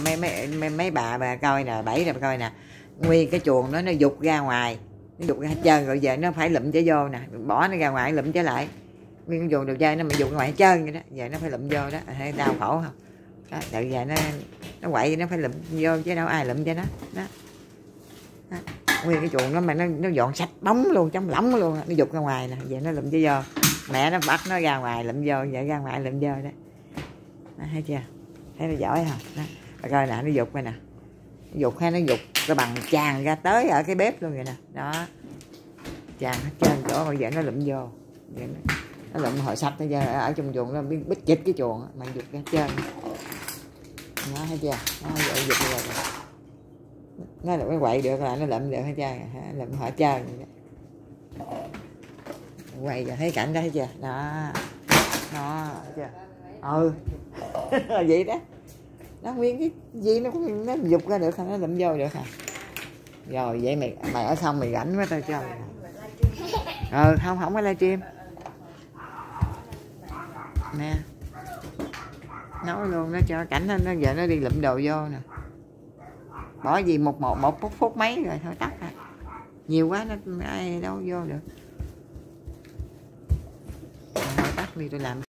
mấy bà coi nè, Bảy rồi coi nè, nguyên cái chuồng nó dục ra ngoài, nó dục ra hết trơn rồi, giờ nó phải lụm trở vô nè, bỏ nó ra ngoài lụm trở lại, nguyên cái chuồng đồ chơi nó mà dục ra ngoài hết trơn vậy đó, giờ nó phải lụm vô đó, thấy đau khổ không? Đó, đợi giờ nó quậy nó phải lụm vô chứ đâu ai lụm cho nó đó. Đó. Nguyên cái chuồng nó mà nó dọn sạch bóng luôn, trong lỏng luôn, nó dục ra ngoài nè, giờ nó lụm cho vô, mẹ nó bắt nó ra ngoài lụm vô, giờ ra ngoài lụm vô đó, đó thấy chưa, thấy nó giỏi không? Đó. Bà coi nè, nó dục coi nè, nó dục hay nó dục cái bằng tràn ra tới ở cái bếp luôn vậy nè, đó tràn hết trơn chỗ, bây giờ nó lụm vô, giờ nó lụm hồi sạch bây giờ ở trong chuồng nó bít chịch cái chuồng mà dục ra trơn, nó thấy chưa, nó giờ dục rồi nó được cái quậy được là nó lụm được hết trơn, lụm hết trơn quay rồi thấy cảnh đó thấy chưa, đó nó chưa, vậy đó, nó nguyên cái gì nó dục ra được, nó lụm vô được hả? Rồi vậy mày ở xong mày rảnh quá tao cho không có livestream nè, nói luôn, nó cho cảnh nó giờ nó đi lụm đồ vô nè, bỏ gì một phút mấy rồi thôi tắt rồi, nhiều quá nó ai đâu vô được, thôi tắt đi tôi làm.